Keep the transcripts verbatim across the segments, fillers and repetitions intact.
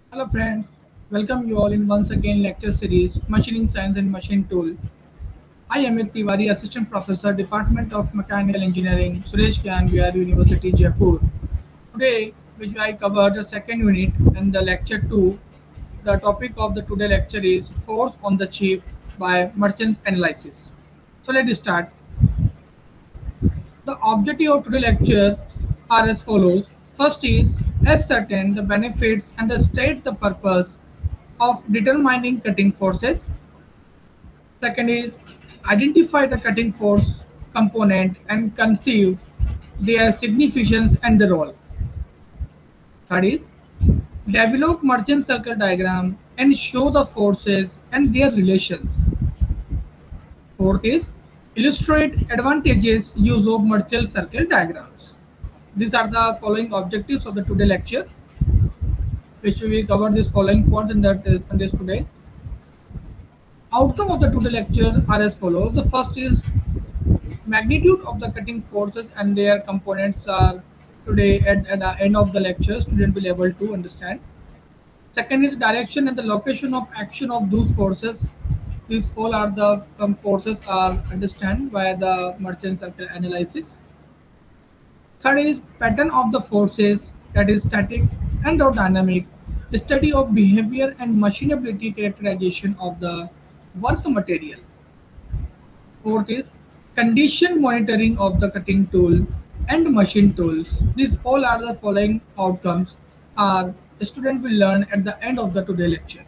Hello friends, welcome you all in once again lecture series Machining Science and Machine Tool. I am Amit Tiwari, Assistant Professor, Department of Mechanical Engineering, Suresh Kyan, Bihar University, Jaipur. Today, which I cover the second unit and the lecture two. The topic of the today lecture is Force on the Chip by Merchant Analysis. So let's start. The objective of today's lecture are as follows. First is ascertain the benefits and state the purpose of determining cutting forces. Second is identify the cutting force component and conceive their significance and the role. Third is develop merchant circle diagram and show the forces and their relations. Fourth is illustrate advantages use of merchant circle diagrams. These are the following objectives of the today lecture, which we cover these following points in that in this today. Outcome of the today lecture are as follows. The first is magnitude of the cutting forces and their components are today at, at the end of the lecture. Student will able to understand. Second is direction and the location of action of those forces. These all are the um, forces are understand by the merchant circle analysis. Third is pattern of the forces, that is static and or dynamic, study of behavior and machinability characterization of the work material. Fourth is condition monitoring of the cutting tool and machine tools. These all are the following outcomes our student will learn at the end of the today lecture.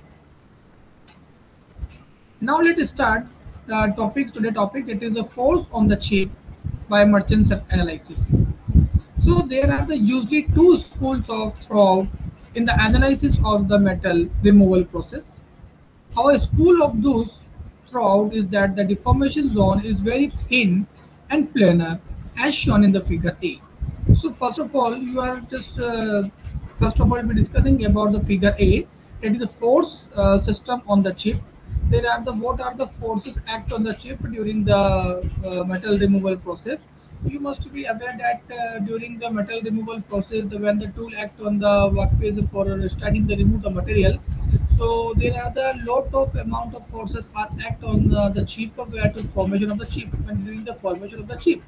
Now let us start the topic today topic, it is the force on the chip by merchant analysis. So there are the usually two schools of thought in the analysis of the metal removal process. Our school of those throughout is that the deformation zone is very thin and planar as shown in the figure A. So first of all, you are just uh, first of all we're discussing about the figure A. That is a force uh, system on the chip. There are the what are the forces act on the chip during the uh, metal removal process. You must be aware that uh, during the metal removal process, the, when the tool act on the workpiece for starting the remove the material, so there are the lot of amount of forces are act on uh, the chip where to formation of the chip and during the formation of the chip.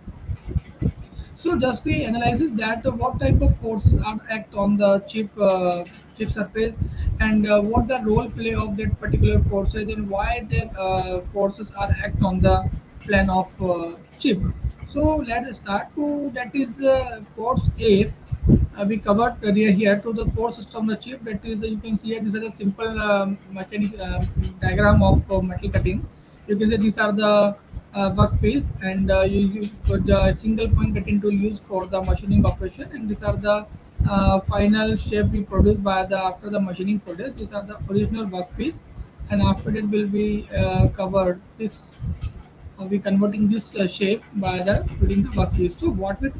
So just we analyzes that uh, what type of forces are act on the chip uh, chip surface and uh, what the role play of that particular forces and why their uh, forces are act on the plane of uh, chip. So let's start to that is uh, force A. Uh, we covered earlier here to the force system the chip, that is uh, you can see here this is a simple um, mechanic uh, diagram of uh, metal cutting. You can say these are the uh, workpiece and uh, you use for the single point cutting tool used for the machining operation, and these are the uh, final shape we produce by the after the machining process. These are the original workpiece, and after that will be uh, covered this uh, we converting this uh, shape by the during the workpiece. So what we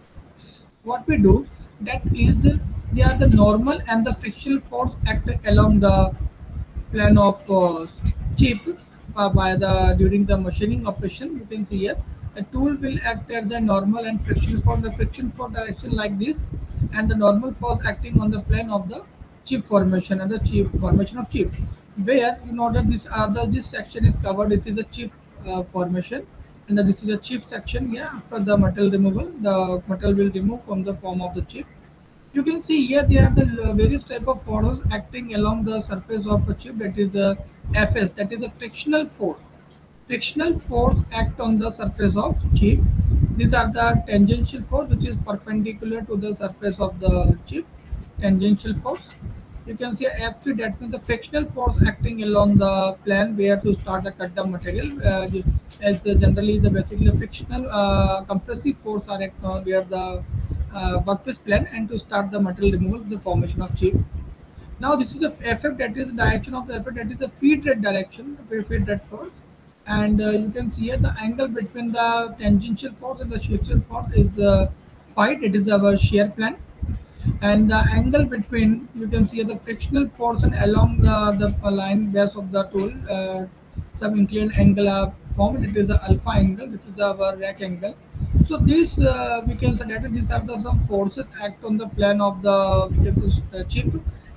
what we do that is uh, they are the normal and the frictional force act along the plan of uh, chip uh, by the during the machining operation. You can see here the tool will act as the normal and friction for the friction for direction like this, and the normal force acting on the plane of the chip formation and the chip formation of chip, where in order this other this section is covered, this is a chip uh, formation, and the, this is a chip section. Yeah, after the metal removal, the metal will remove from the form of the chip. You can see here there are the uh, various type of forces acting along the surface of a chip, that is the F S, that is a frictional force. Frictional force act on the surface of chip. These are the tangential force which is perpendicular to the surface of the chip, tangential force. You can see F three, that means the frictional force acting along the plane where to start the cut down material. Uh, as uh, generally the basically frictional uh, compressive force are act on where the uh, workpiece plane and to start the material removal, the formation of chip. Now this is the effect, that is the direction of the effect, that is the feed rate direction, feed rate force. And uh, you can see here the angle between the tangential force and the shear force is uh, phi, it is our shear plane. And the angle between, you can see the frictional force and along the, the line base of the tool, uh, some inclined angle are formed, it is the alpha angle, this is our rack angle. So these uh, we can say that these are the some forces act on the plane of the we can say, uh, chip,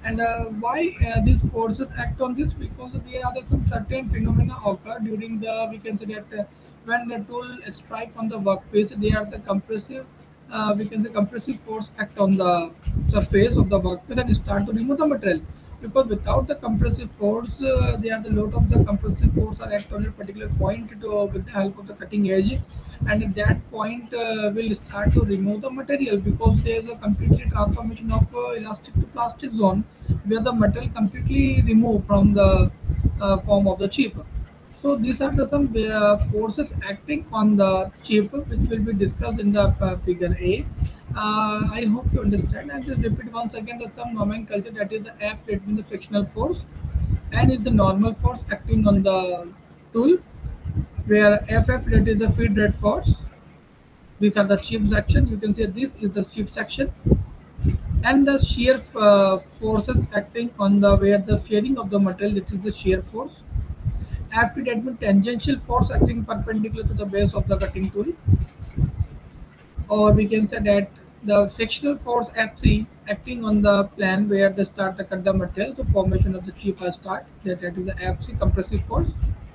And uh, why uh, these forces act on this? Because there are some certain phenomena occur during the, we can say that uh, when the tool strike on the workpiece, they are the compressive, uh, we can say compressive force act on the surface of the workpiece and start to remove the material. Because without the compressive force, uh, they are the load of the compressive force are act on a particular point to, with the help of the cutting edge, and at that point uh, will start to remove the material, because there is a completely transformation of uh, elastic to plastic zone where the metal completely removed from the uh, form of the chip. So these are the some uh, forces acting on the chip, which will be discussed in the uh, figure A. Uh, I hope you understand. I just repeat once again the some nomenclature, that is the F, that means the frictional force, N is the normal force acting on the tool, where F F, that is the feed rate force. These are the chip section. You can say this is the chip section, and the shear uh, forces acting on the where the shearing of the material. This is the shear force. F T, that means tangential force acting perpendicular to the base of the cutting tool, or we can say that the frictional force F C acting on the plane where the start to cut the material, the formation of the chip will start. That, that is the F C compressive force.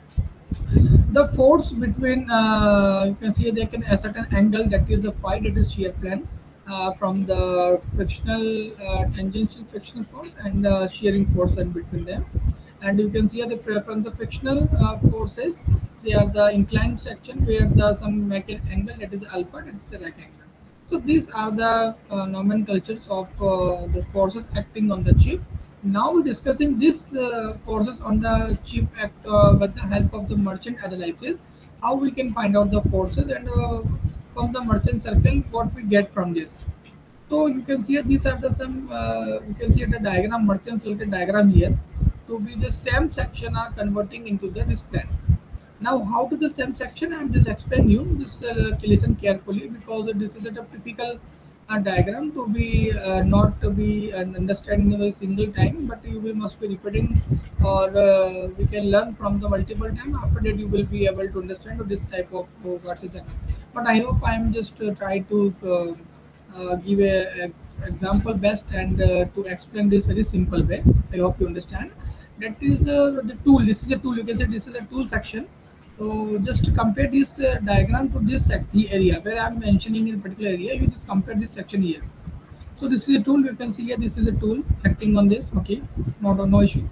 The force between, uh, you can see there can a certain angle, that is the phi, that is shear plane, uh, from the frictional uh, tangential frictional force and the shearing force in between them. And you can see the fr- from the frictional uh, forces, they are the inclined section where the some make an angle, that is alpha, that is the right angle. So these are the uh, nomenclatures of uh, the forces acting on the chip. Now we're discussing these uh, forces on the chip act uh, with the help of the merchant analysis. How we can find out the forces, and uh, from the merchant circle what we get from this. So you can see these are the some, uh, you can see the diagram, merchant circle diagram here. To be the same section are converting into the this plan. Now, how to the same section? I'm just explain you. Just uh, listen carefully, because this is a typical uh, diagram to be uh, not to be uh, understanding in a single time, but you will must be repeating, or uh, we can learn from the multiple time. After that, you will be able to understand this type of uh, what is that. But I hope I'm just uh, try to uh, uh, give a, a example best, and uh, to explain this very simple way. I hope you understand. That is uh, the tool. This is a tool. You can say this is a tool section. So just compare this uh, diagram to this sec- the area where I'm mentioning in a particular area. You just compare this section here. So this is a tool. You can see here. This is a tool acting on this. Okay, not no issue.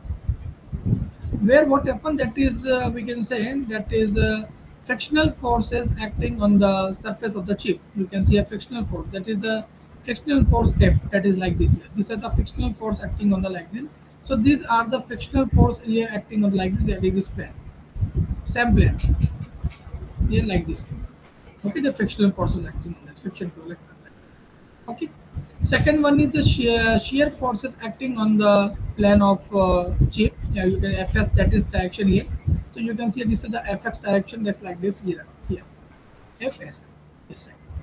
Where what happened, that is uh, we can say that is uh, frictional forces acting on the surface of the chip. You can see a frictional force, that is a frictional force F, that is like this here. These are the frictional force acting on the like this. So these are the frictional force here acting on like this, like this plane, same plane here like this. Okay, the frictional forces acting on that friction flow like that. Okay. Second one is the shear, shear forces acting on the plane of uh, chip. Yeah, you can Fs, that is direction here. So you can see this is the Fx direction, that's like this here. Here, Fs. This side.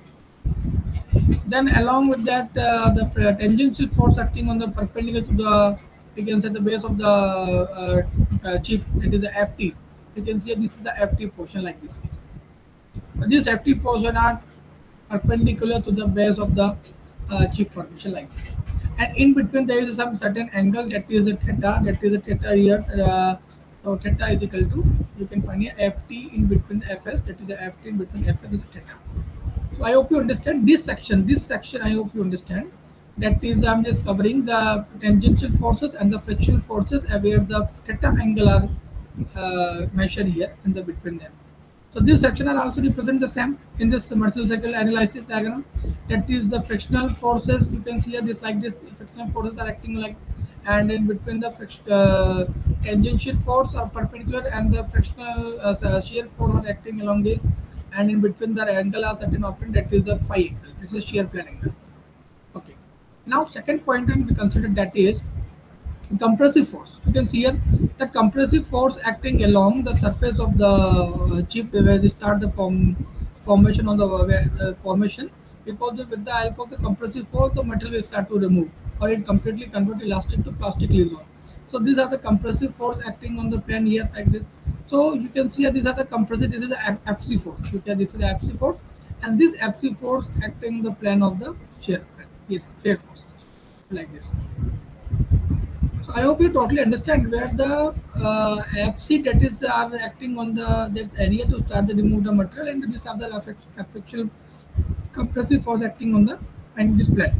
Then along with that, uh, the f- tangential force acting on the perpendicular to the, you can say the base of the uh, uh, chip. It is the Ft. You can see this is the Ft portion like this. This Ft portion are perpendicular to the base of the uh, chip formation like this. And in between there is some certain angle, that is the theta, that is the theta here. Uh, so theta is equal to, you can find here Ft in between the Fs, that is the Ft in between Fs is theta. So I hope you understand this section. This section I hope you understand. That is, I'm just covering the tangential forces and the frictional forces, uh, where the theta angle are uh, measured here in the between them. So this section are also represent the same in this Mercer cycle analysis diagram. That is the frictional forces. You can see here this like this. Frictional forces are acting like, and in between the friction, uh, tangential force are perpendicular, and the frictional uh, shear force are acting along this, and in between the angle are certain often, that is the phi angle. It's a shear plane angle. Okay. Now second point and we consider, that is compressive force. You can see here the compressive force acting along the surface of the uh, chip where they start the form formation on the uh, formation, because with the help of the compressive force the metal will start to remove, or it completely convert elastic to plastic zone. So these are the compressive force acting on the plane here like this. So you can see here these are the compressive, this is the F- fc force. Okay, this is the fc force, and this fc force acting the plane of the shear plane. Yes, shear force like this. So I hope you totally understand where the uh, F C, that is are acting on the this area to start the remove the material, and these are the effect, effectual compressive force acting on the and display.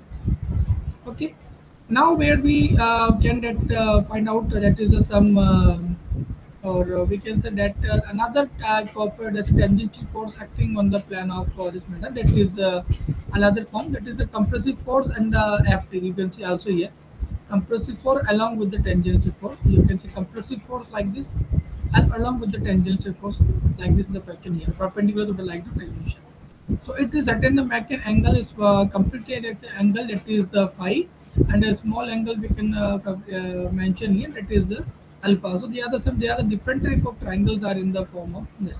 Okay. Now where we uh, can that uh, find out that is uh, some uh, or uh, we can say that uh, another type of uh, that's tangential force acting on the plane of uh, this matter, that is uh, another form, that is a compressive force and uh, F T. You can see also here compressive force along with the tangential force. You can see compressive force like this and along with the tangential force like this in the pattern here, perpendicular to the line of tangential. So it is certain the Mac angle is uh, completely at the angle that is uh, phi, and a small angle we can uh, co- uh, mention here, that is uh, alpha. So the other some the other different type of triangles are in the form of this.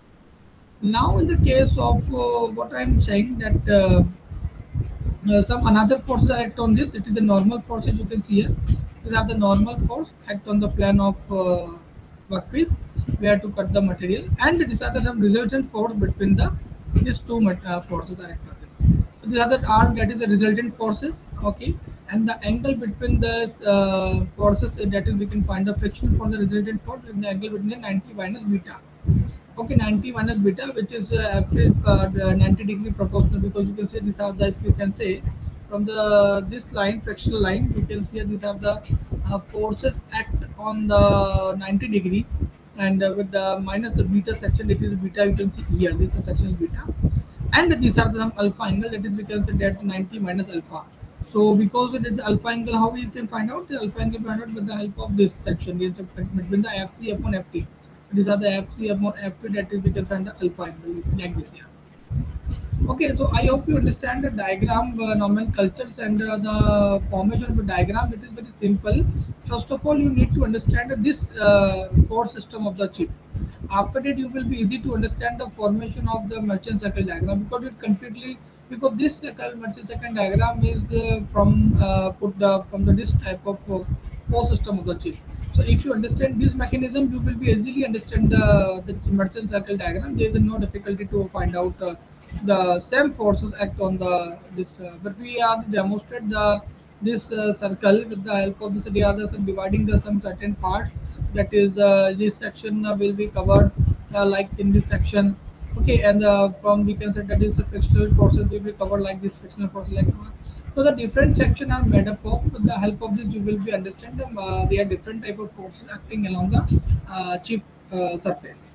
Now in the case of uh, what I am saying, that uh, uh, some another forces are act on this. It is the normal forces you can see here. These are the normal force act on the plane of uh, workpiece where to cut the material, and these are the some resultant force between the these two mat- uh, forces are act on this. So these are the R, that is the resultant forces. Okay, and the angle between the uh, forces, uh, that is we can find the friction for the resultant force and the angle between the ninety minus beta. Okay, ninety minus beta, which is uh, actually uh, the ninety degree proportional, because you can say these are the, if you can say from the this line, fractional line, you can see these are the uh, forces act on the ninety degree, and uh, with the minus the beta section, it is beta, you can see here this section is beta, and these are the some alpha angle, that is we can say that ninety minus alpha. So because it is alpha angle, how you can find out the alpha angle? Find out with the help of this section, it's between the F C upon F T. These are the F C upon F T, that is we can find the alpha angle is like this here. Okay, so I hope you understand the diagram uh, nomenclatures and uh, the formation of the diagram. It is very simple. First of all, you need to understand this uh, force system of the chip. After that, you will be easy to understand the formation of the merchant cycle diagram, because it completely, because this cycle merchant cycle diagram is uh, from uh, put the from the this type of uh, force system of the chip. So if you understand this mechanism, you will be easily understand the the merchant circle diagram. There is no difficulty to find out uh, the same forces act on the this. Uh, but we are demonstrate the this uh, circle with the help of this. They are the some dividing the some certain parts. That is uh, this section uh, will be covered uh, like in this section. Okay, and uh, from we can say that is a frictional forces will be covered like this frictional force like. So the different section are made up of. With the help of this, you will be understand them. Uh, there are different type of forces acting along the uh, chip uh, surface.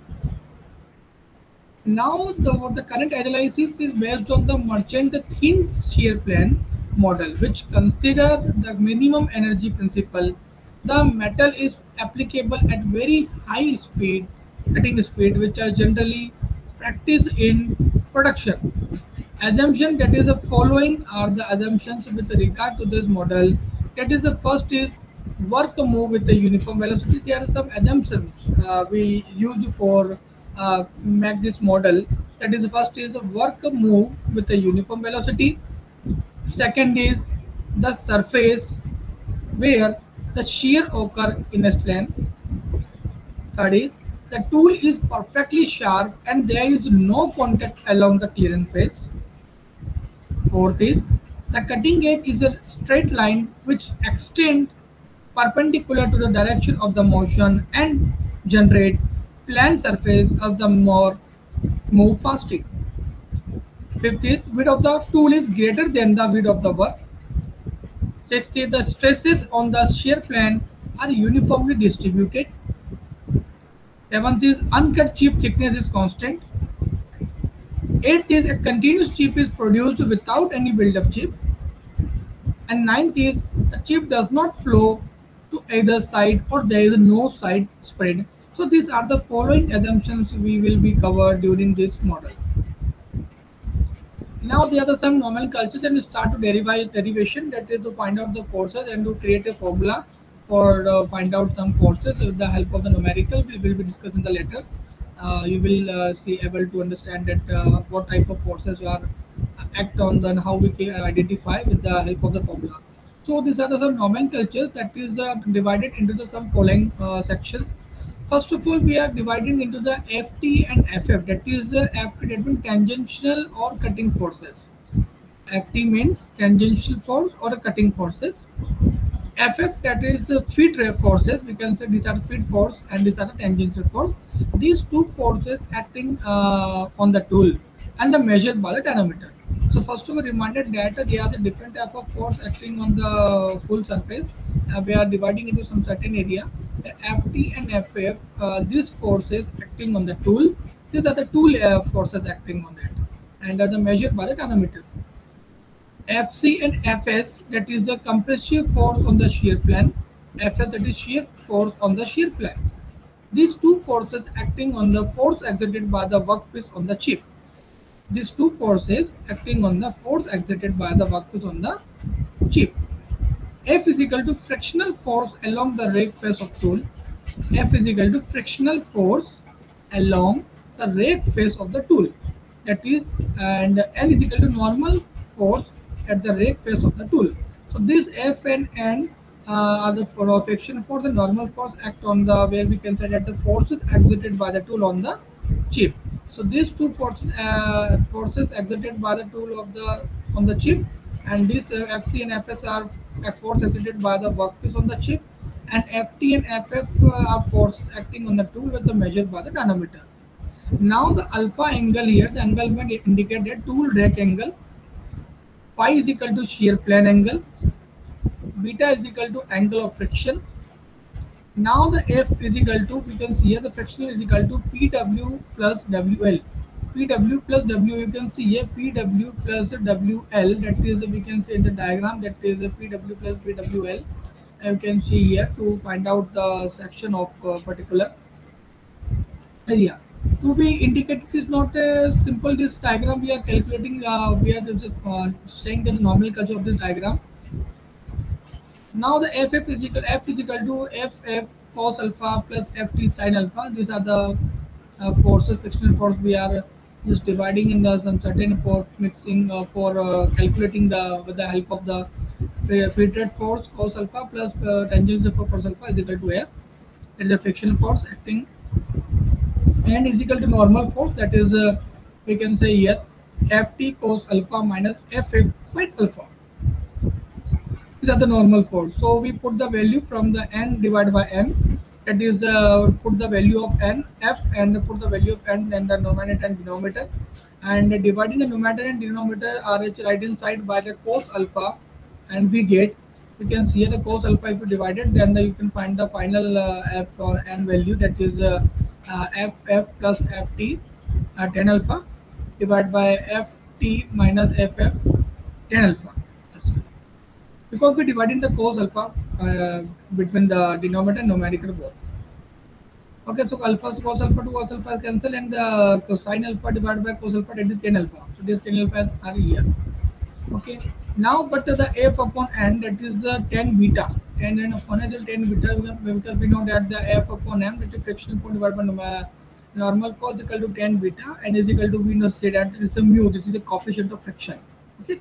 Now, the, the current analysis is based on the merchant thin shear plane model, which consider the minimum energy principle. The metal is applicable at very high speed, cutting speed, which are generally practiced in production. Assumption, that is the following are the assumptions with regard to this model. That is the first is work move with the uniform velocity. There are some assumptions uh, we use for uh, make this model. That is the first is work move with a uniform velocity. Second is the surface where the shear occur in a plane. Third is the tool is perfectly sharp and there is no contact along the clearance phase. Fourth is the cutting edge is a straight line which extends perpendicular to the direction of the motion and generate plane surface as the more move past it. Fifth is width of the tool is greater than the width of the work. Sixth is the stresses on the shear plane are uniformly distributed. Seventh is uncut chip thickness is constant. Eighth is a continuous chip is produced without any build-up chip. And ninth is the chip does not flow to either side or there is no side spread. So these are the following assumptions we will be covered during this model. Now there are some nomenclatures and start to derive derivation, that is to find out the forces and to create a formula for uh, find out some forces with the help of the numerical. We will be discussing the letters. Uh, you will uh, see able to understand that uh, what type of forces are uh, act on then how we can identify with the help of the formula. So these are the some nomenclatures that is uh, divided into the some following uh, sections. First of all, we are dividing into the F T and F F. That is the F T, that means tangential or cutting forces. F T means tangential force or a cutting forces. F F, that is the feed rate forces. We can say these are the feed force and these are the tangential force. These two forces acting uh, on the tool and the measured by the dynamometer. So first of all, reminded that there are the different type of force acting on the full surface. Uh, we are dividing into some certain area. The F T and F F, uh, these forces acting on the tool. These are the tool uh, forces acting on it, and are the measured by the dynamometer. F C and F S, that is the compressive force on the shear plane. F S, that is shear force on the shear plane. These two forces acting on the force exerted by the workpiece on the chip. These two forces acting on the force exerted by the workpiece on the chip. F is equal to frictional force along the rake face of tool. F is equal to frictional force along the rake face of the tool. That is, and N is equal to normal force at the rake face of the tool. So this F and N uh, are the for of friction force and normal force act on the where we can say that the forces exerted by the tool on the chip. So these two forces uh, forces exerted by the tool of the on the chip, and these uh, F C and F S are uh, force exerted by the workpiece on the chip, and F T and F F uh, are forces acting on the tool with the measured by the dynamometer. Now the alpha angle here, the anglement indicated tool rake angle, phi is equal to shear plane angle, beta is equal to angle of friction. Now the F is equal to, we can see here the friction is equal to P W plus W L. P W plus W, you can see here P W plus W L, that is we can see in the diagram, that is P W plus P W L. You can see here to find out the section of uh, particular area. To be indicated is not a simple this diagram we are calculating, uh, we are just uh, saying that the nominal curvature of this diagram. Now the F F is equal F is equal to F F cos alpha plus F T sin alpha. These are the uh, forces, frictional force. We are just dividing in the some certain for mixing uh, for uh, calculating the with the help of the filtered force cos alpha plus uh, tangential force cos alpha is equal to F. That is the frictional force acting, and is equal to normal force, that is uh, we can say here Ft cos alpha minus Ff sin alpha. These are the normal force. So we put the value from the n divided by n, that is uh, put the value of n f and put the value of n and the numerator and denominator, and dividing the numerator and denominator are right hand side by the cos alpha, and we get, you can see here the cos alpha, if you divide it, then the, you can find the final uh, f or n value, that is uh, uh, ff plus ft uh, tan alpha divided by ft minus ff tan alpha. That's it. Because we divided the cos alpha uh, between the denominator and numerator both. Okay, so alpha, so cos alpha to cos alpha cancel, and the cosine alpha divided by cos alpha, that is tan alpha. So this tan alpha are here. Okay, now but the f upon n, that is the tan beta, tan n upon n is tan beta, because we know that the f upon m, that is frictional point divided by normal normal cos equal to tan beta, and is equal to, we know say that it's a mu, this is a coefficient of friction. Okay.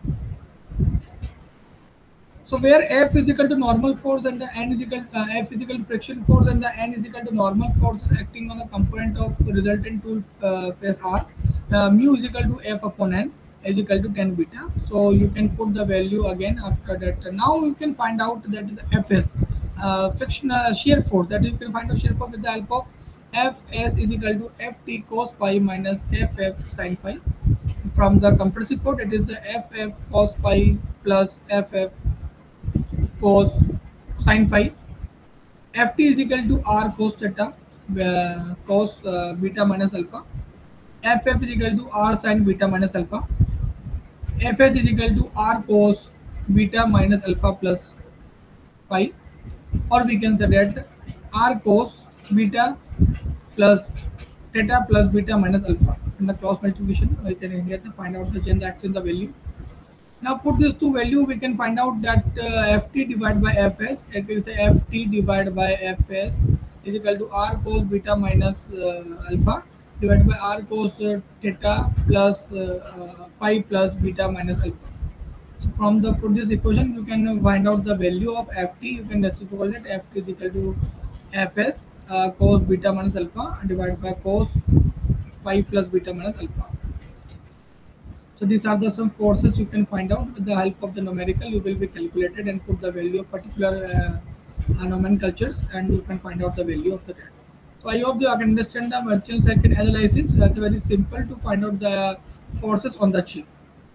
So where F is equal to normal force and the N is equal uh, F is equal to friction force and the N is equal to normal forces acting on the component of resultant tool uh, phase R, uh, mu is equal to F upon N is equal to tan beta. So you can put the value again after that. Now you can find out that is F S, uh, friction uh, shear force, that you can find out shear force with the help of F S is equal to F T cos phi minus F F sin phi. From the compressive force, it is the F F cos phi plus F F cos sin phi. Ft is equal to r cos theta, uh, cos uh, beta minus alpha. Ff is equal to r sin beta minus alpha. Fs is equal to r cos beta minus alpha plus phi, or we can say that r cos beta plus theta plus beta minus alpha. In the cross multiplication, we can here to find out the change x in the value. Now put this to value, we can find out that uh, Ft divided by Fs, it will say Ft divided by Fs is equal to r cos beta minus uh, alpha divided by r cos uh, theta plus uh, uh, phi plus beta minus alpha. So from the put this equation, you can find out the value of Ft. You can reciprocate Ft is equal to Fs uh, cos beta minus alpha divided by cos phi plus beta minus alpha. So these are the some forces you can find out with the help of the numerical. You will be calculated and put the value of particular uh, uh, nomenclatures, and you can find out the value of the rate. So I hope you can understand the merchant circuit analysis. That's very simple to find out the forces on the chip.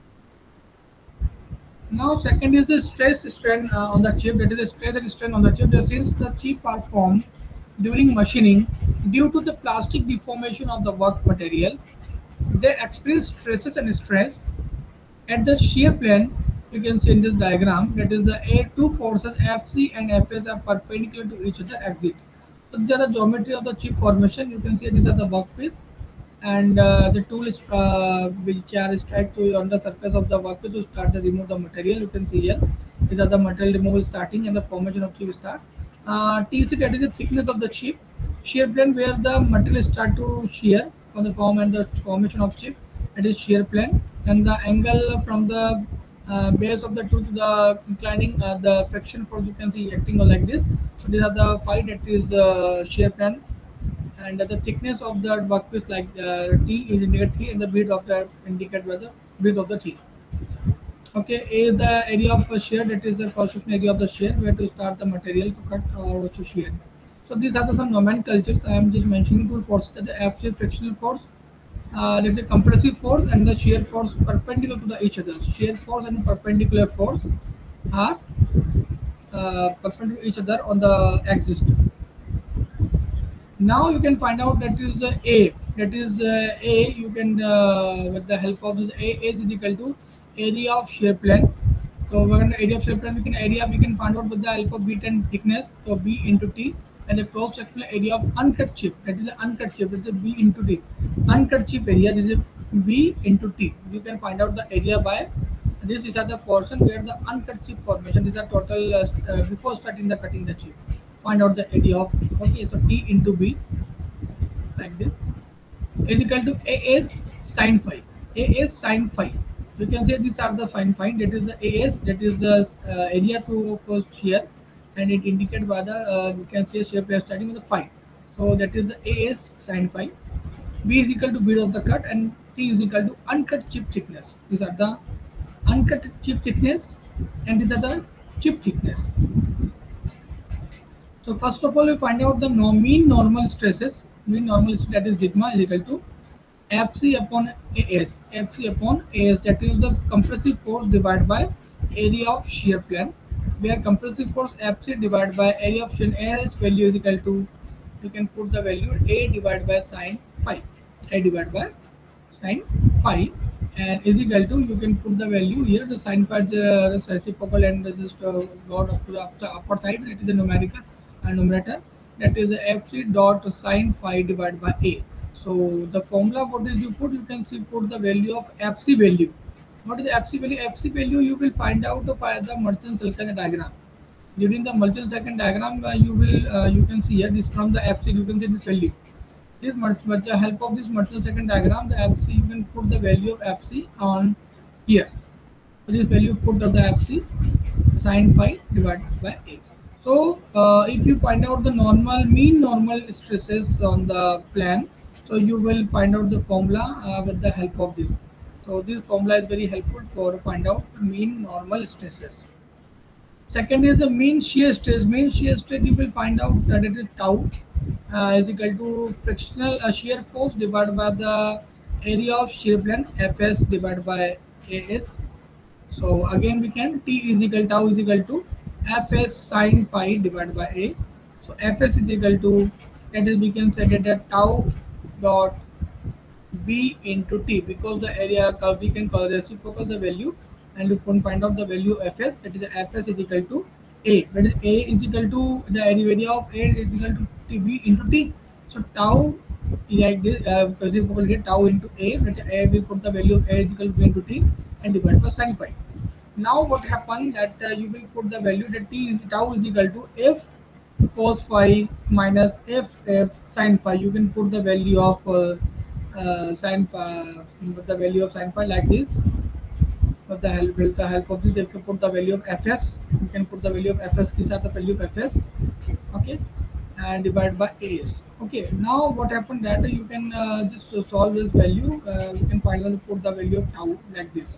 Now second is the stress strain uh, on the chip. That is the stress and strain on the chip. That since the chip are formed during machining due to the plastic deformation of the work material, they experience stresses and stress. At the shear plane, you can see in this diagram, that is the A two forces F C and F S are perpendicular to each other exit. So these are the geometry of the chip formation. You can see these are the workpiece, and uh, the tool is uh, which are strike to on the surface of the workpiece to start the remove the material. You can see here these are the material removal starting and the formation of chip start. Uh, T C, that is the thickness of the chip. Shear plane, where the material start to shear from the form and the formation of chip, that is shear plane. And the angle from the uh, base of the tool to the inclining uh, the friction force, you can see acting like this. So these are the phi, that is the shear plane, and the thickness of the workpiece like uh, T is indicated T, and the width of the indicated by the width of the T. Okay, A is the area of a shear, that is the cross section area of the shear where to start the material to cut or to shear. So these are the some nomenclatures I am just mentioning. Two forces, the F shear frictional force, uh, let's say compressive force, and the shear force perpendicular to the each other. Shear force and perpendicular force are uh, perpendicular to each other on the axis. Now you can find out that is the A, that is the A, you can uh, with the help of this A, A is equal to area of shear plane. So we're going to area of shear plane, we can area we can find out with the help of bit and thickness, so B into T, and the cross sectional area of uncut chip, that is the uncut chip, it's a B into T. Uncut chip area, this is B into T. You can find out the area by this. Is at the portion where the uncut chip formation, these are total uh, uh, before starting the cutting the chip. Find out the area of, okay, so T into B like this is equal to A is sine phi. A is sine phi. You can say these are the fine fine. That is the A S. That is the uh, area through of shear, and it indicated by the uh, you can say shear plane starting with the phi. So that is the A S sine phi. B is equal to width of the cut, and T is equal to uncut chip thickness. These are the uncut chip thickness, and these are the chip thickness. So first of all, we find out the no, mean normal stresses. Mean normal stress, that is sigma is equal to F C upon A S. F C upon A S, that is the compressive force divided by area of shear plane, where compressive force F C divided by area of shear A S value is equal to, you can put the value A divided by sine phi. A divided by sine phi, and is equal to, you can put the value here, the sine phi is uh, the reciprocal and just uh, got up to the upper, upper side, it is a numerical and numerator, that is F C dot sine phi divided by A. So the formula, what did you put, you can see put the value of F C value. What is the F C value? F C value you will find out by the Merton circuit diagram. During the Merton circuit diagram, uh, you will uh, you can see here this from the F C, you can see this value. This with the help of this Merton second diagram, the F C, you can put the value of F C on here. So this value put of the F C sine phi divided by A. So uh, if you find out the normal mean normal stresses on the plan, so you will find out the formula uh, with the help of this. So this formula is very helpful for find out mean normal stresses. Second is the mean shear stress. Mean shear stress, you will find out that it is tau uh, is equal to frictional uh, shear force divided by the area of shear plane Fs divided by As. So again we can T is equal tau is equal to Fs sine phi divided by A. So Fs is equal to, that is we can say that tau dot B into T, because the area curve we can call reciprocal the value, and you can find out the value Fs, that is Fs is equal to A, that is A is equal to the area of A is equal to T B into T. So tau like this uh, reciprocal get tau into A, that A will put the value of A is equal to B into T and divide by sine phi. Now what happened that uh, you will put the value that T is tau is equal to F cos phi minus F F sin phi. You can put the value of uh, uh, sin phi, with the value of sin phi like this. With the help with the help of this, they can put the value of Fs. You can put the value of Fs. These are the value of Fs. Okay, and divided by A S. Okay, now what happened that you can uh, just solve this value. Uh, you can finally put the value of tau like this.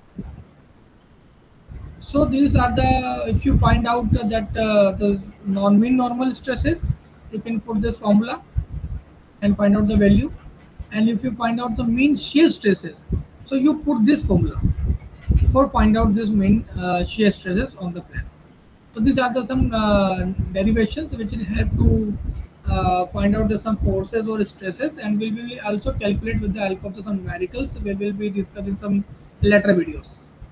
So these are the, if you find out that uh, the non-mean normal stresses, you can put this formula and find out the value. And if you find out the mean shear stresses, so you put this formula for find out this mean uh, shear stresses on the plan. So these are the some uh, derivations which will help to uh, find out the some forces or stresses, and we will also calculate with the help of the some numericals. We will be discussing some later videos.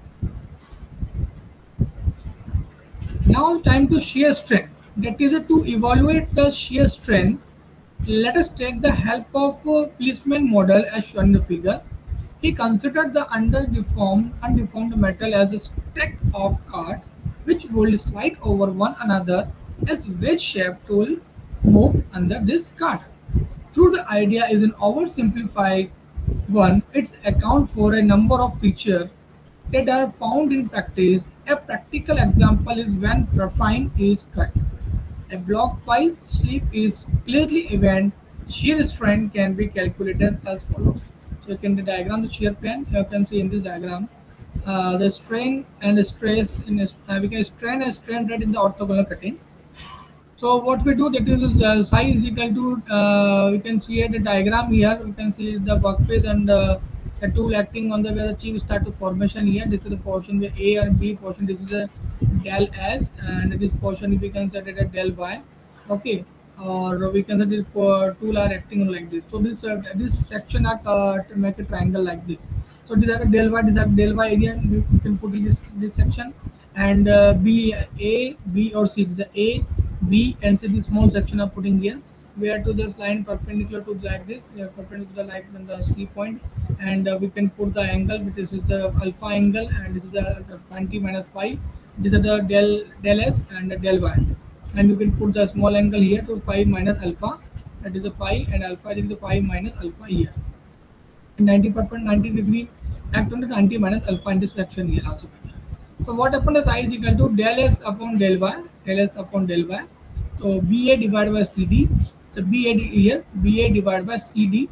Now time to shear strength. That is uh, to evaluate the shear strength. Let us take the help of uh, Fleischmann model as shown in the figure. He considered the underdeformed, undeformed metal as a stack of cards which will slide over one another as wedge shape tool move under this card. Through the idea is an oversimplified one, it's account for a number of features that are found in practice. A practical example is when graphene is cut. A block wise slip is clearly event. Shear strength can be calculated as follows. So you can diagram the shear plan. You can see in this diagram uh, the strain and the stress in a, uh, we can strain and strain rate in the orthogonal cutting. So what we do, that is uh, psi is equal to uh, we can see at the diagram here. We can see the workpiece and uh, the tool acting on the where the chip start to formation here. This is the portion where A and B portion. This is a del S, and this portion we can set it at del Y. Okay, or we can set this uh, tool are acting like this. So this uh, this section are uh, to make a triangle like this. So these are the del Y. These are del Y area. You can put in this this section, and uh, B A B or C. This is A B and see the small section of putting here. We have to just line perpendicular to like this, we have perpendicular like on the C point, and uh, we can put the angle, which is the alpha angle, and this is the, the twenty minus pi. This is the del del S and the del Y, and you can put the small angle here to five minus alpha. That is a phi, and alpha is the five minus alpha here. ninety percent ninety degree act on the ninety minus alpha in this section here also. So what happened is I is equal to del S upon del Y, del S upon del Y. So B A divided by C D. So B A here, B A divided by C D.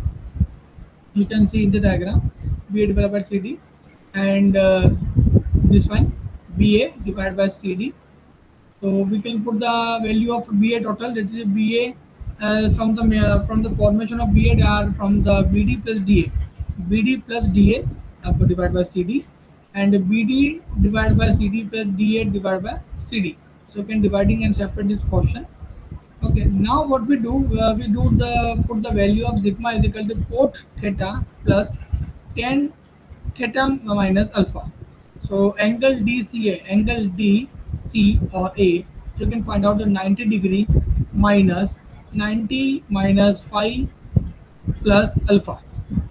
You can see in the diagram, B A divided by C D, and uh, this one B A divided by C D. So we can put the value of B A total. That is B A uh, from the uh, from the formation of B A are from the B D plus D A, B D plus D A uh, divided by C D, and B D divided by C D plus D A divided by C D. So you can dividing and separate this portion. Okay, now what we do, uh, we do the put the value of sigma is equal to cot theta plus tan theta minus alpha. So angle D C A, angle D C or A, you can find out the ninety degree minus ninety minus five plus alpha.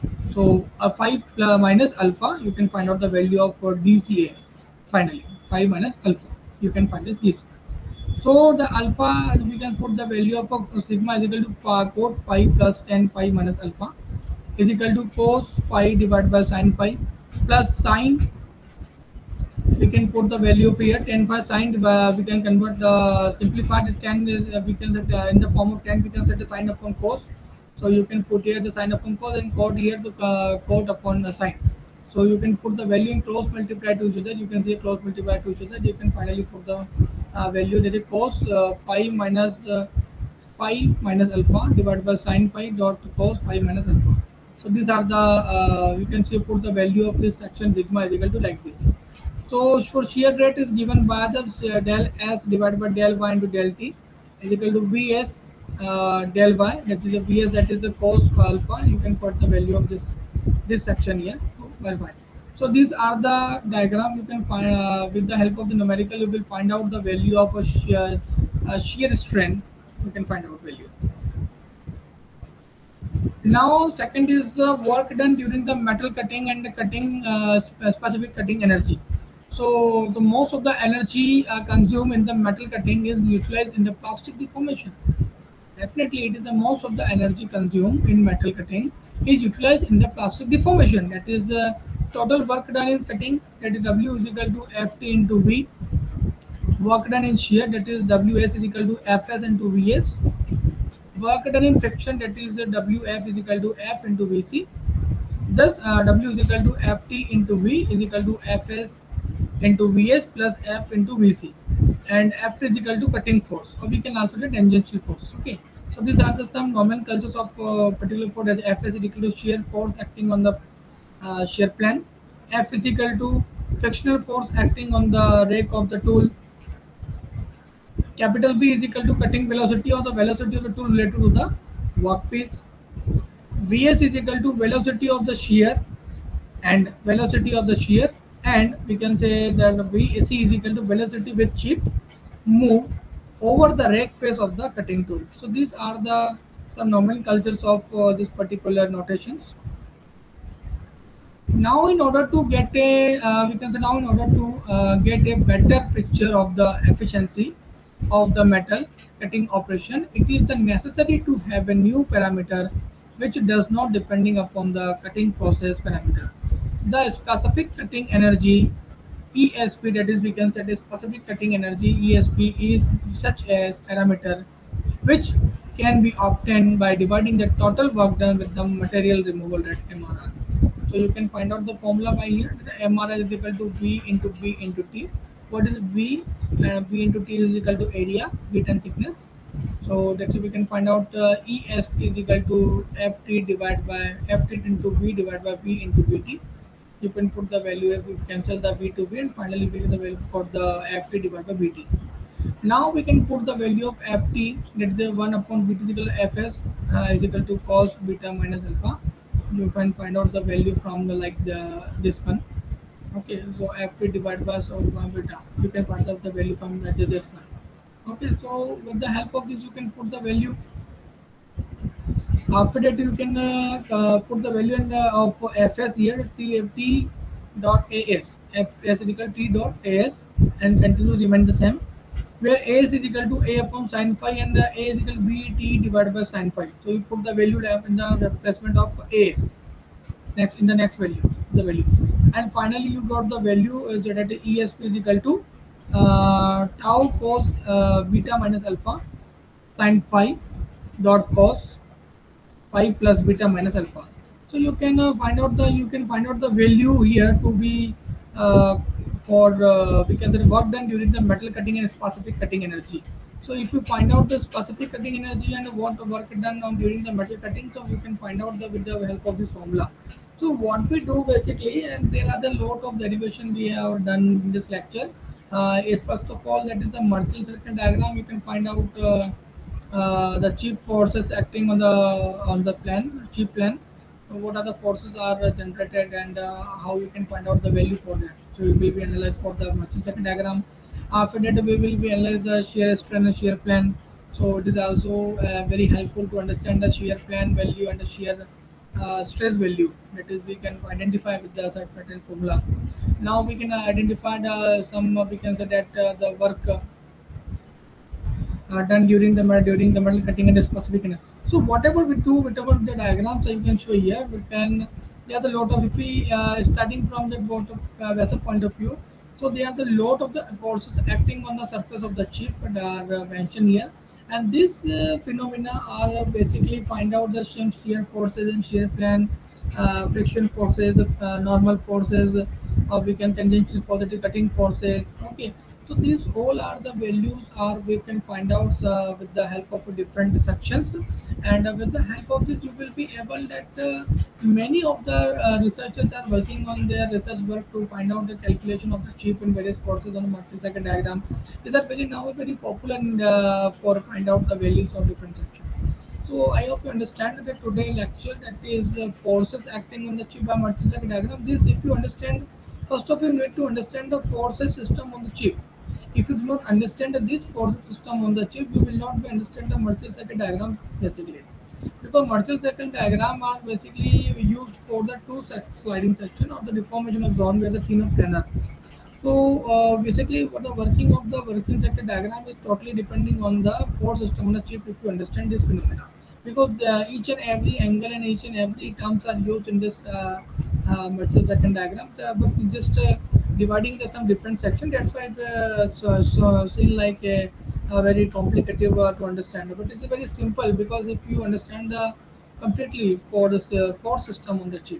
So a five plus minus alpha, you can find out the value of uh, D C A. Finally, five minus alpha, you can find this D C A. So the alpha, we can put the value of uh, sigma is equal to cot phi plus tan phi minus alpha is equal to cos phi divided by sin phi plus sine. We can put the value of here ten phi sine. Uh, we can convert the simplified ten is uh, we can set uh, in the form of ten. We can set the sine upon cos. So you can put here the sine upon cos and cot here the uh, cot upon the sine. So you can put the value in close multiply to each other. You can see close multiply to each other. You can finally put the uh, value that is cos uh, phi minus uh, phi minus alpha divided by sin phi dot cos phi minus alpha. So these are the uh, you can see put the value of this section sigma is equal to like this. So for shear rate is given by the uh, del S divided by del Y into del T is equal to Vs uh, del Y. That is a Vs, that is the cos alpha. You can put the value of this this section here to verify. So these are the diagram. You can find uh, with the help of the numerical. You will find out the value of a shear, a shear strength. You can find out value. Now second is the work done during the metal cutting and the cutting uh, specific cutting energy. So the most of the energy uh, consumed in the metal cutting is utilized in the plastic deformation. Definitely it is the most of the energy consumed in metal cutting is utilized in the plastic deformation. That is the total work done in cutting, that is W is equal to Ft into V. Work done in shear, that is Ws is equal to Fs into Vs. Work done in friction, that is the W F is equal to F into V C. Thus, uh, W is equal to F T into V is equal to F S into V S plus F into V C, and F is equal to cutting force, or we can also get tangential force. Okay, so these are the some nomenclatures of uh, particular force. As F is equal to shear force acting on the uh, shear plane. F is equal to frictional force acting on the rake of the tool. Capital B is equal to cutting velocity, or the velocity of the tool related to the workpiece. Vs is equal to velocity of the shear and velocity of the shear, and we can say that V C is equal to velocity with chip move over the rake face of the cutting tool. So these are the some nomenclatures of uh, this particular notations. Now in order to get a uh, we can say now in order to uh, get a better picture of the efficiency of the metal cutting operation, it is the necessary to have a new parameter which does not depending upon the cutting process parameter. The specific cutting energy E S P, that is we can say the specific cutting energy E S P, is such a parameter which can be obtained by dividing the total work done with the material removal rate M R R. So you can find out the formula by here. The M R R is equal to V into B into T. What is V? Uh, V into T is equal to area, width and thickness. So that's we can find out uh, E S P is equal to F T divided by F T into V divided by V into V T. You can put the value, if you cancel the V to V, and finally we get the value for the F T divided by V T. Now we can put the value of Ft, let's say one upon beta is equal to Fs uh, is equal to cos beta minus alpha. You can find out the value from the like the this one. Okay, so Ft divided by so one beta. You can find out the value from the, this one. Okay, so with the help of this, you can put the value. After that, you can uh, uh, put the value in, uh, of Fs here, T T dot As. Fs is equal to T dot As, and continue remain the same, where A is equal to A upon sin phi, and uh, A is equal to B T divided by sin phi. So you put the value in the replacement of A s next in the next value, the value, and finally you got the value is that E S P is equal to uh, tau cos uh, beta minus alpha sin phi dot cos phi plus beta minus alpha. So you can uh, find out the you can find out the value here to be uh, for uh, because the work done during the metal cutting and specific cutting energy. So if you find out the specific cutting energy and what work done on during the metal cutting, so you can find out the with the help of this formula. So what we do basically, and there are the lot of derivation we have done in this lecture. Uh, is first of all, that is a Merkel circuit diagram. You can find out uh, uh, the cheap forces acting on the on the plan, cheap plan. What are the forces are uh, generated, and uh, how you can find out the value for that. So it will be analyzed for the Merkel circuit diagram. After that, we will be analyze the shear strain and shear plan. So it is also uh, very helpful to understand the shear plan value and the shear uh, stress value. That is, we can identify with the certain formula. Now we can uh, identify the, some uh, we can say that uh, the work uh, uh, done during the metal during the metal cutting and specific. So whatever we do, whatever the diagrams I can show here, we can there are the lot of if we uh, starting from the bottom uh, vessel point of view. So they are the lot of the forces acting on the surface of the chip that are uh, mentioned here, and these uh, phenomena are uh, basically find out the same shear forces and shear plan, uh, friction forces, uh, normal forces, or we can tangential for the cutting forces. Okay, so these all are the values are we can find out uh, with the help of different sections, and uh, with the help of this you will be able that uh, many of the uh, researchers are working on their research work to find out the calculation of the chip and various forces on the Martin second diagram. These are very now very popular in, uh, for find out the values of different sections. So I hope you understand that today lecture that is uh, forces acting on the chip by Martin second diagram. This if you understand, first of all, you need to understand the forces system on the chip. If you do not understand this forces system on the chip, you will not be understand the Marshall cycle diagram basically. Because Marshall cycle diagram are basically used for the two sec- sliding section of the deformation of zone where the thin of planar. So uh, basically, what the working of the working sector diagram is totally depending on the force system on the chip. If you understand this phenomena, because uh, each and every angle and each and every terms are used in this uh, uh, material second diagram, uh, but just uh, dividing the some different section. That's why it uh, so, so seen like a uh, very complicated uh, to understand, but it's very simple because if you understand the completely for this uh, force system on the chip,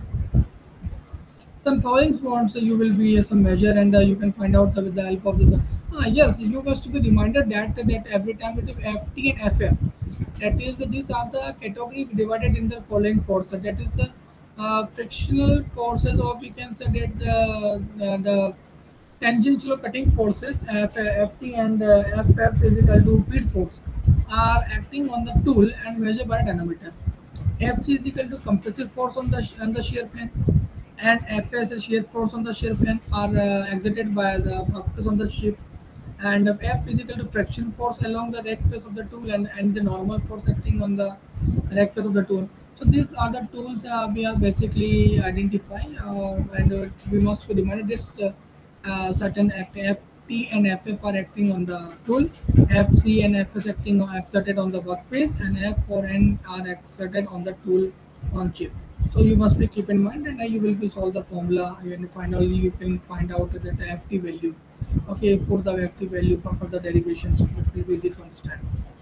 some following forms uh, you will be uh, some measure and uh, you can find out uh, with the help of this. Uh, yes, you must be reminded that that every time it is F T and F F. That is, these are the category divided in the following forces. That is the uh, frictional forces, or we can say that the, the, the tangential cutting forces F, Ft and uh, Ff is equal to field force are acting on the tool and measured by dynamometer. Fc is equal to compressive force on the on the shear plane, and Fs is shear force on the shear plane are uh, exerted by the workpiece on the ship, and uh, F is equal to friction force along the rack face of the tool, and, and the normal force acting on the rack face of the tool. So these are the tools uh, we are basically identify, uh, and uh, we must be reminded this uh, uh, certain act- F T and F F are acting on the tool, F C and F S acting on, exerted on the workpiece, and F or N are exerted on the tool on chip. So you must be keep in mind, and uh, you will be solve the formula, and finally you can find out that the F T value. Okay, put the F T value for further derivations. It will be easy to understand.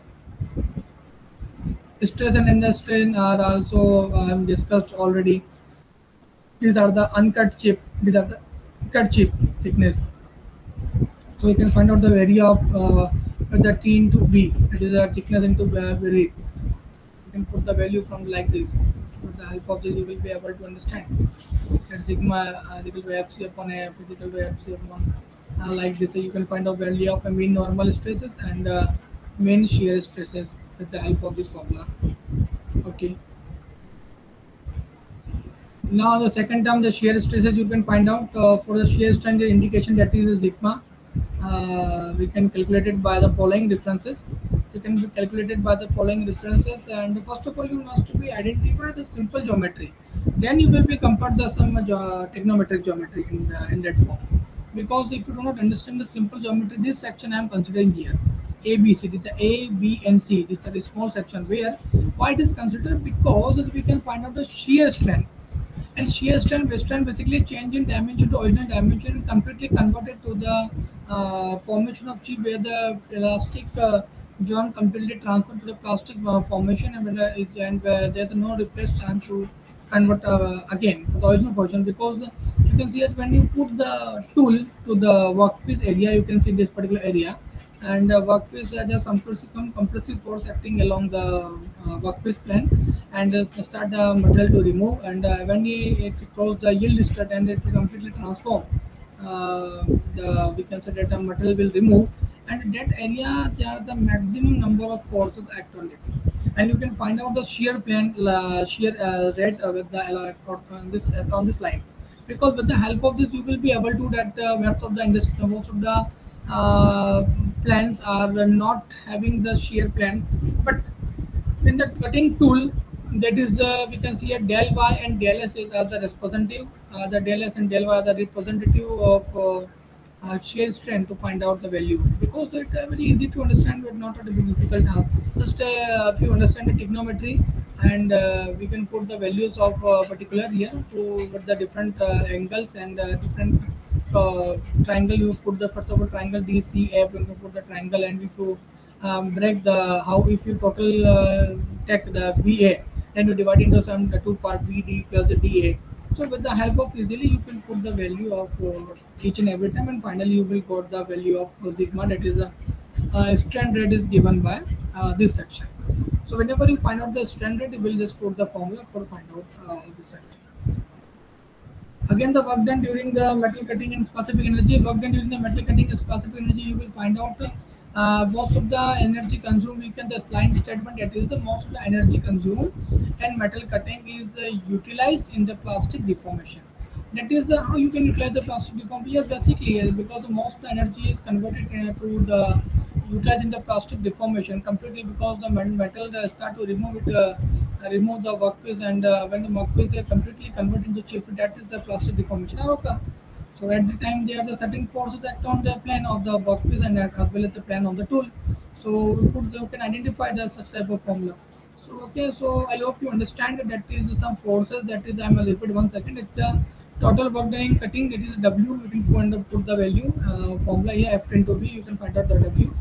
Stress and end strain are also um, discussed already. These are the uncut chip. These are the cut chip thickness. So you can find out the area of uh, the T into B. That is the thickness into uh, very. You can put the value from like this. With the help of this, you will be able to understand that sigma uh, equal to Fc upon F is equal to Fc upon uh, like this. So you can find out value of the mean normal stresses and uh, mean shear stresses with the help of this formula. Okay. Now the second term, the shear stresses, you can find out uh, for the shear strength indication, that is the sigma. Uh, we can calculate it by the following differences. You can be calculated by the following differences, and first of all, you must be identify the simple geometry. Then you will be compared the some uh, ge- trigonometric geometry in uh, in that form. Because if you do not understand the simple geometry, this section I am considering here. A, B, C. This is A, B, and C. This is a small section where why it is considered, because we can find out the shear strength, and shear strength western basically change in dimension to original dimension, completely converted to the uh, formation of chip, where the elastic uh, zone completely transferred to the plastic uh, formation, and, when, uh, is, and where there's no replace time to convert uh, again to the original version. Because you can see that when you put the tool to the workpiece area, you can see this particular area, and uh, workpiece has a compressive, some compressive force acting along the uh, workpiece plane, and uh, start the material to remove, and uh, when it, it cross the yield strut and it will completely transform, uh, the we can say that the material will remove, and that area there are the maximum number of forces act on it, and you can find out the shear plane uh, shear uh, rate uh, with the uh, on this uh, on this line, because with the help of this you will be able to that uh, most of the industry, most of the uh, plans are not having the shear plan, but in the cutting tool, that is uh, we can see a del y and del s is, are the representative, uh, the del s and del y are the representative of uh, uh, shear strength to find out the value, because it's uh, very easy to understand but not a difficult task. Just uh, if you understand the trigonometry, and uh, we can put the values of uh, particular here to with the different uh, angles and uh, different uh, triangle. You put the first of all triangle D C F, you can put the triangle, and if you um, break the how, if you total uh, take the V A, then you divide into some the two part V D plus the D A. So with the help of easily you can put the value of uh, each and every time, and finally you will got the value of uh, sigma, that is a uh, strand rate is given by uh, this section. So whenever you find out the strand rate, you will just put the formula for find out uh, this section. Again, the work done during the metal cutting and specific energy. Work done during the metal cutting and specific energy, you will find out uh, most of the energy consumed. We can the slide statement, that is the most of the energy consumed and metal cutting is uh, utilized in the plastic deformation. That is uh, how you can utilize the plastic deformation. Yes, basically, uh, because most of the energy is converted uh, to the utilizing the plastic deformation completely, because the metal uh, start to remove it, uh, uh, remove the workpiece, and uh, when the workpiece is completely converted into chip, that is the plastic deformation. Ah, okay. So at the time, there are the certain forces act on the plane of the workpiece and as well as the plane of the tool. So we could you can identify the such type of formula. So okay, so I hope you understand that that is some forces. That is, I'm a little bit one second. It's a total work done in cutting. That is W. You can put, put the value uh, formula here F into B. You can find out the W.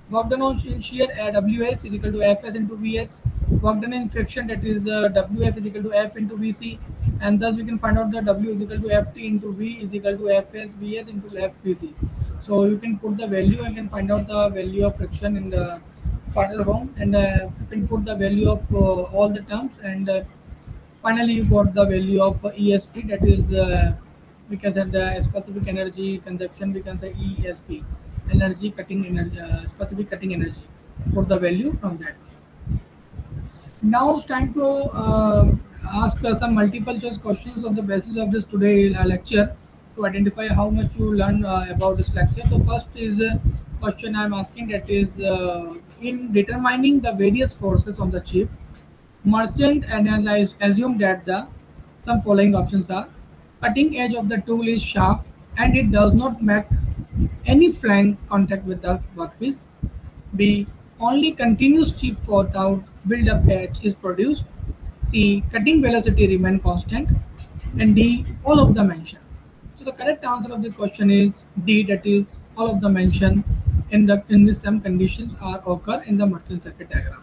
Work done on in shear uh, W S is equal to F S into V S. Work done in friction, that is uh, W F is equal to F into V C, and thus we can find out the W is equal to F T into V is equal to F S V S into F V C. So you can put the value and can find out the value of friction in the final form, and uh, you can put the value of uh, all the terms, and uh, finally you got the value of uh, E S P, that is the, we can say the specific energy consumption, we can say E S P, energy cutting energy, uh, specific cutting energy, for the value from that. Now it's time to uh, ask uh, some multiple choice questions on the basis of this today uh, lecture, to identify how much you learn uh, about this lecture. So first is a question I'm asking, that is uh, in determining the various forces on the chip, merchant analyze assume that the some following options are: cutting edge of the tool is sharp and it does not make any flank contact with the workpiece. B. Only continuous chip without build-up edge is produced. C. Cutting velocity remain constant. And D. All of the mentioned. So the correct answer of the question is D. That is all of the mentioned in the in the some conditions are occur in the merchant circuit diagram.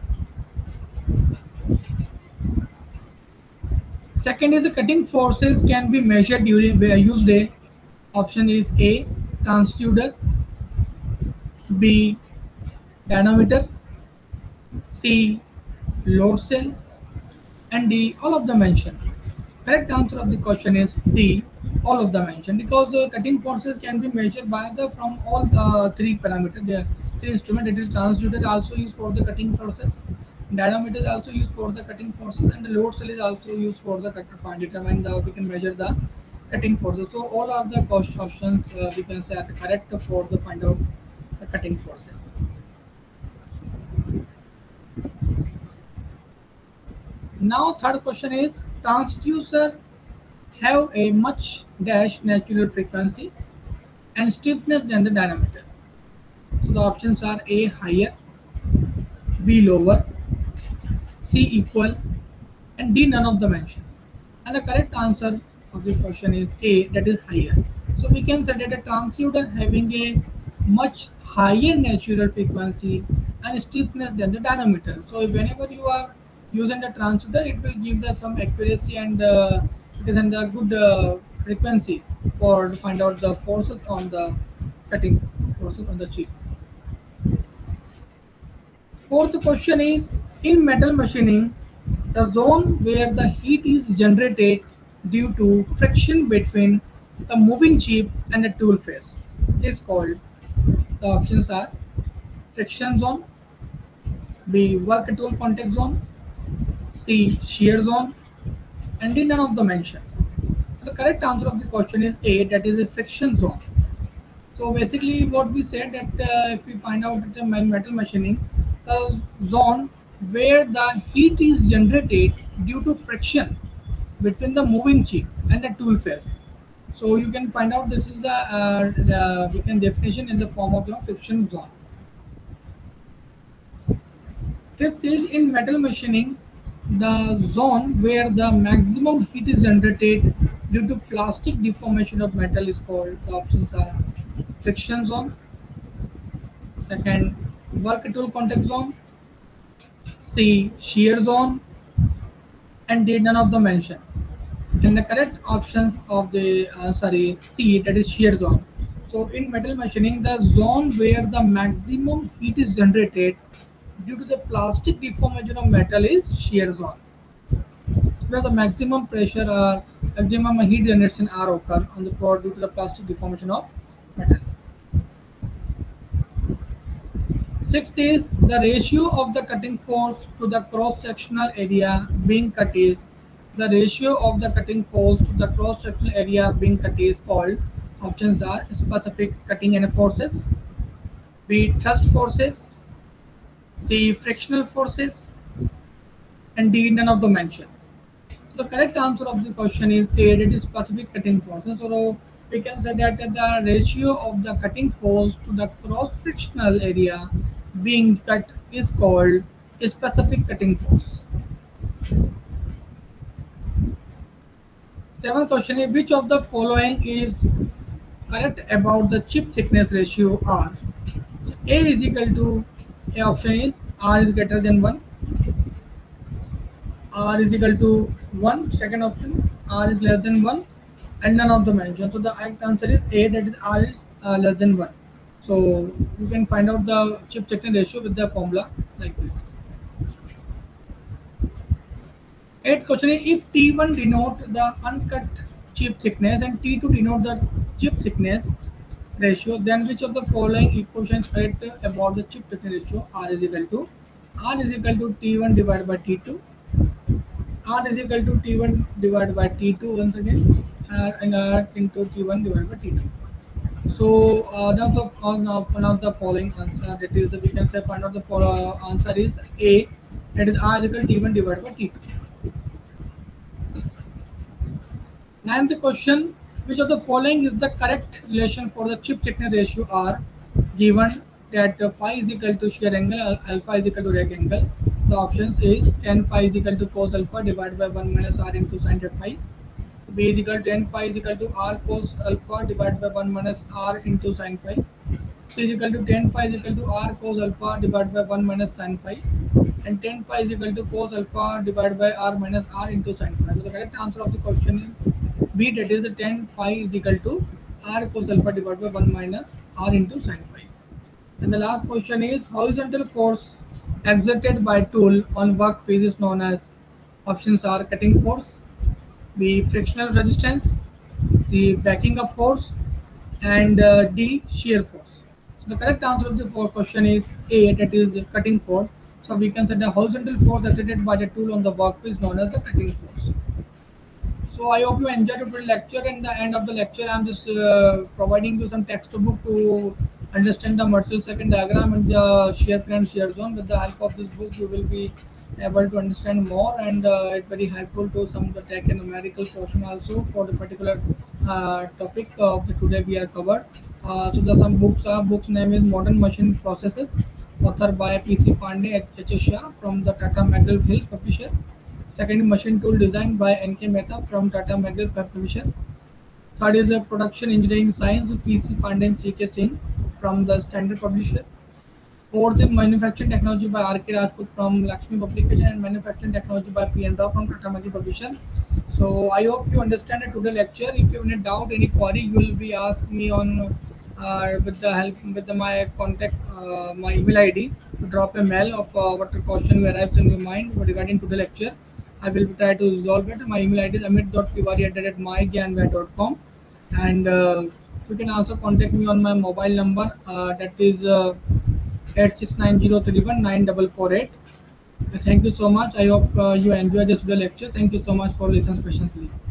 Second is the cutting forces can be measured during use day. Option is A. Transducer. B. Dynamometer. C. Load cell. And D. All of the mentioned. Correct answer of the question is D. All of the mentioned, because uh, cutting forces can be measured by the from all the three parameters. The three instrument, it is transducer also used for the cutting process. Dynamometer is also used for the cutting forces, and the load cell is also used for the cutter point determine the we can measure the cutting forces. So all are the cost options uh, we can say as correct for the find out the cutting forces. Now third question is transducer have a much dash natural frequency and stiffness than the dynamometer. So the options are A higher, B lower, C equal, and D none of the mentioned. And the correct answer of this question is A, that is higher. So we can say that a transducer having a much higher natural frequency and stiffness than the dynamometer. So whenever you are using the transducer, it will give the some accuracy and uh, it is in the good uh, frequency for to find out the forces on the cutting forces on the chip. Fourth question is, in metal machining, the zone where the heat is generated due to friction between the moving chip and the tool face is called. The options are friction zone, B work tool contact zone, C shear zone, and D none of the mentioned. So the correct answer of the question is A, that is a friction zone. So basically, what we said that uh, if we find out that in metal machining, the zone where the heat is generated due to friction between the moving chip and the tool face. So you can find out this is the, uh, the we can definition in the form of the friction zone. Fifth is in metal machining, the zone where the maximum heat is generated due to plastic deformation of metal is called. The options are friction zone, second work tool contact zone, C shear zone, and D none of the mentioned. And the correct options of the answer is C, that is shear zone. So in metal machining, the zone where the maximum heat is generated due to the plastic deformation of metal is shear zone, where the maximum pressure or maximum heat generation are occur on the product due to the plastic deformation of metal. Sixth is the ratio of the cutting force to the cross-sectional area being cut is the ratio of the cutting force to the cross-sectional area being cut is called. Options are specific cutting and forces, B thrust forces, C frictional forces, and D none of the mentioned. So the correct answer of the question is A, that is specific cutting forces. So we can say that the ratio of the cutting force to the cross-sectional area being cut is called a specific cutting force. Seventh question is, which of the following is correct about the chip thickness ratio R? So A is equal to, A option is R is greater than one, R is equal to one, second option R is less than one, and none of the mentioned. So the correct answer is A, that is R is uh, less than one. So you can find out the chip thickness ratio with the formula like this. Eighth question is, if T one denote the uncut chip thickness and T two denote the chip thickness ratio, then which of the following equations correct about the chip thickness ratio? R is equal to, R is equal to T one divided by T two, R is equal to T one divided by T two once again, uh, and R into T one divided by T two. So uh, now the uh, now, now the following answer, that is, we can say find out the follow, uh, answer is A, that is R is equal to T one divided by T two. Ninth question, which of the following is the correct relation for the chip thickness ratio R, given that uh, phi is equal to shear angle, al- alpha is equal to radial angle? The options is tan phi is equal to cos alpha divided by one minus R into sin theta phi. B is equal to tan phi is equal to R cos alpha divided by one minus R into sin phi. C is equal to tan phi is equal to R cos alpha divided by one minus sin phi. And tan phi is equal to cos alpha divided by R minus R into sin phi. So the correct answer of the question is B, that is the tan phi is equal to R cos alpha divided by one minus R into sin phi. And the last question is, horizontal force exerted by tool on workpiece is known as, options are cutting force, B frictional resistance, C backing up force, and uh, D shear force. So the correct answer of the fourth question is A, that is cutting force. So we can say the horizontal force exerted by the tool on the workpiece is known as the cutting force. So I hope you enjoyed the lecture. And the end of the lecture, I'm just uh, providing you some textbook to understand the Merzel second diagram and the shear plane shear zone. With the help of this book, you will be able to understand more, and uh, it's very helpful to some of the tech and numerical portion also for the particular uh, topic of the today we are covered. Uh, so the some books are books name is Modern Machine Processes, author by P C Pandey at H S Shah from the Tata McGraw Hill publisher. Second, machine tool designed by N K Mehta from Tata McGraw Publisher. Third is a production engineering science, P C Pandey and C K Singh from the Standard Publisher. Fourth is manufacturing technology by R K Rajput from Lakshmi Publication, and manufacturing technology by P N Rao from Tata McGraw Publisher. So I hope you understand the today lecture. If you have any doubt, any query, you will be asked me on uh, with the help with the, my contact, uh, my email I D, to drop a mail of uh, what the question arrives in your mind regarding to the lecture. I will try to resolve it. My email I D is amit dot tiwari at mygyanware dot com, and uh, you can also contact me on my mobile number, uh, that is uh, eight six nine zero three one nine four four eight. Thank you so much. I hope uh, you enjoy this video lecture. Thank you so much for listening patiently.